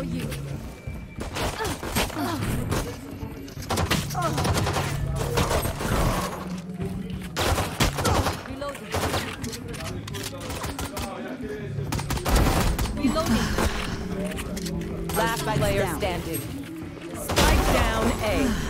you. Reloading. Reloading. Last player standing. Spike down A.